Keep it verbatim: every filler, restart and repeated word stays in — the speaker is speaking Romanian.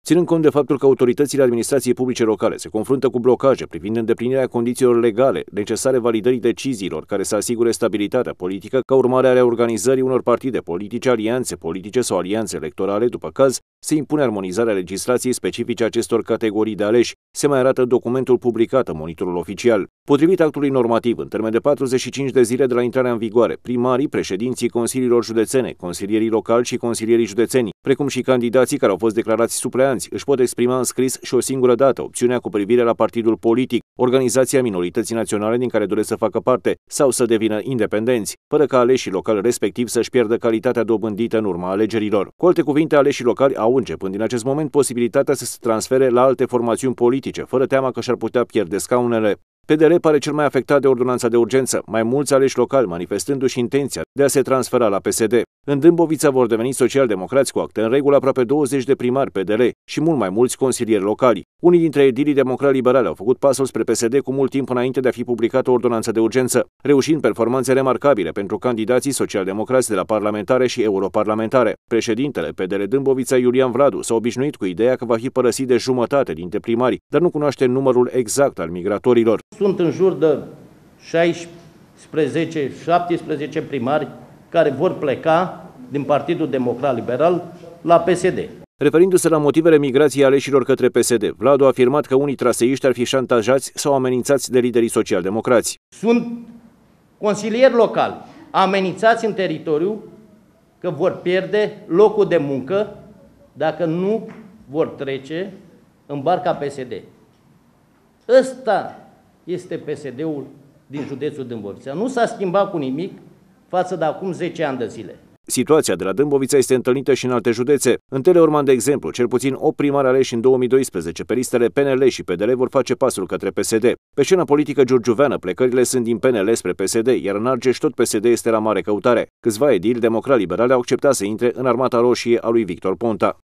Ținând cont de faptul că autoritățile administrației publice locale se confruntă cu blocaje privind îndeplinirea condițiilor legale necesare validării deciziilor care să asigure stabilitatea politică ca urmare a reorganizării unor partide politice, alianțe politice sau alianțe electorale, după caz, se impune armonizarea legislației specifice acestor categorii de aleși, se mai arată în documentul publicat în Monitorul Oficial. Potrivit actului normativ, în termen de patruzeci și cinci de zile de la intrarea în vigoare, primarii, președinții consiliilor județene, consilierii locali și consilierii județeni, precum și candidații care au fost declarați supleanți, își pot exprima în scris și o singură dată opțiunea cu privire la partidul politic, organizația minorității naționale din care doresc să facă parte sau să devină independenți, fără ca aleșii locali respectiv să-și pierdă calitatea dobândită în urma alegerilor. Cu alte cuvinte, aleșii locali au, începând din acest moment, posibilitatea să se transfere la alte formațiuni politice, fără teama că și-ar putea pierde scaunele. P D L pare cel mai afectat de ordonanța de urgență, mai mulți aleși locali manifestându-și intenția de a se transfera la P S D. În Dâmbovița vor deveni social-democrați cu acte în regulă aproape douăzeci de primari P D L și mult mai mulți consilieri locali. Unii dintre edilii democrat-liberali au făcut pasul spre P S D cu mult timp înainte de a fi publicată ordonanța de urgență, reușind performanțe remarcabile pentru candidații social-democrați de la parlamentare și europarlamentare. Președintele P D L Dâmbovița, Iulian Vladu, s-a obișnuit cu ideea că va fi părăsit de jumătate dintre primari, dar nu cunoaște numărul exact al migratorilor. Sunt în jur de șaisprezece șaptesprezece primari care vor pleca din Partidul Democrat Liberal la P S D. Referindu-se la motivele migrației aleșilor către P S D, Vladu a afirmat că unii traseiști ar fi șantajați sau amenințați de liderii social-democrați. Sunt consilieri locali amenințați în teritoriu că vor pierde locul de muncă dacă nu vor trece în barca P S D. Ăsta este P S D-ul din județul Dâmbovița. Nu s-a schimbat cu nimic față de acum zece ani de zile. Situația de la Dâmbovița este întâlnită și în alte județe. În Teleorman, de exemplu, cel puțin opt primari aleși în două mii doisprezece pe listele P N L și P D L vor face pasul către P S D. Pe scena politică giurgiuveană, plecările sunt din P N L spre P S D, iar în Argeș tot P S D este la mare căutare. Câțiva edili democrat-liberali au acceptat să intre în Armata Roșie a lui Victor Ponta.